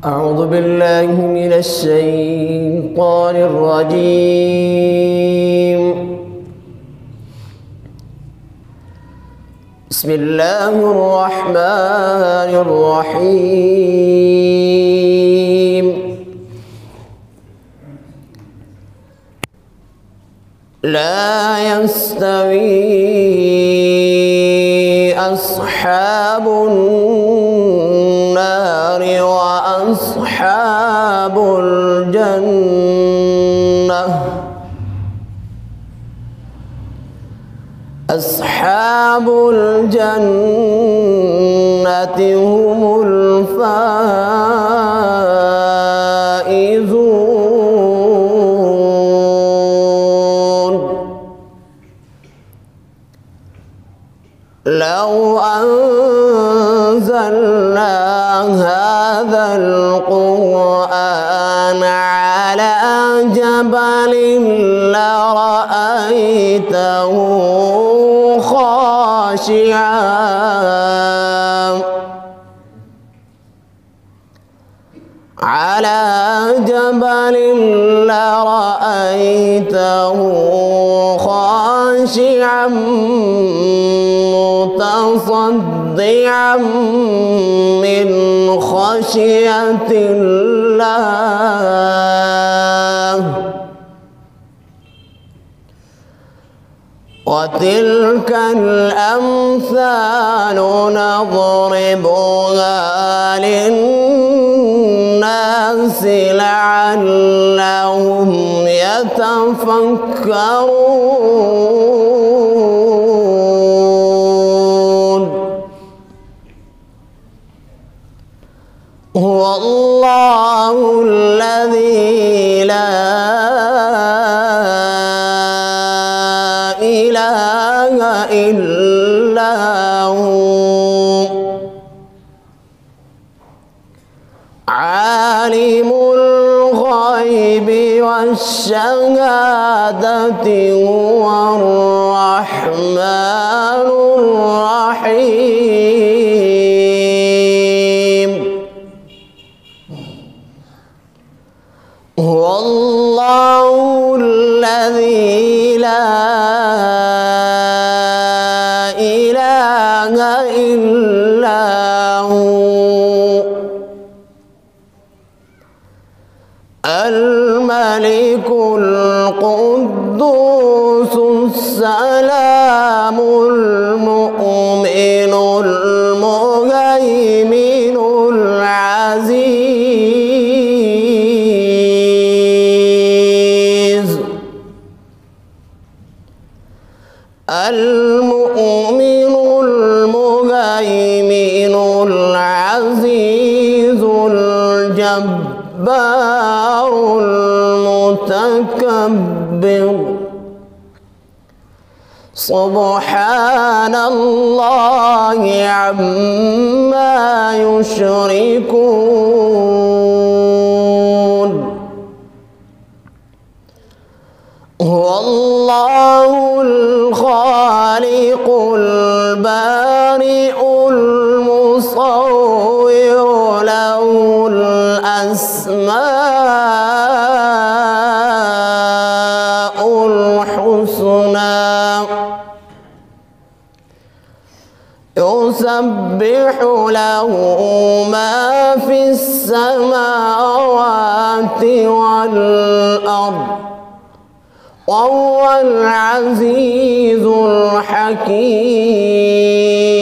أعوذ بالله من الشيطان الرجيم. بسم الله الرحمن الرحيم. لا يستوي أصحاب النار وأصحاب الجنة. أصحاب الجنة هم الفائزون. لو أنزلنا هذا القرآن على جبل لرأيته خاشعا على جبل لرأيته خاشعا متصدعا من خشية الله. وتلك الأمثال نضربها للناس لعلهم يتفكرون. هو الله الذي لا إله إلا هو عالم الغيب والشهادة هو الرحمن الرحيم. هو الله الذي لا إله إلا هو الملك القدوس السلام المؤمن المهيمن العزيز المؤمن المهيمن العزيز الجبار المتكبر. سبحان الله عما يشركون. هو الله الخالق البارئ المصور له الأسماء الحسنى. يسبح له ما في السماوات والأرض وهو العزيز الحكيم.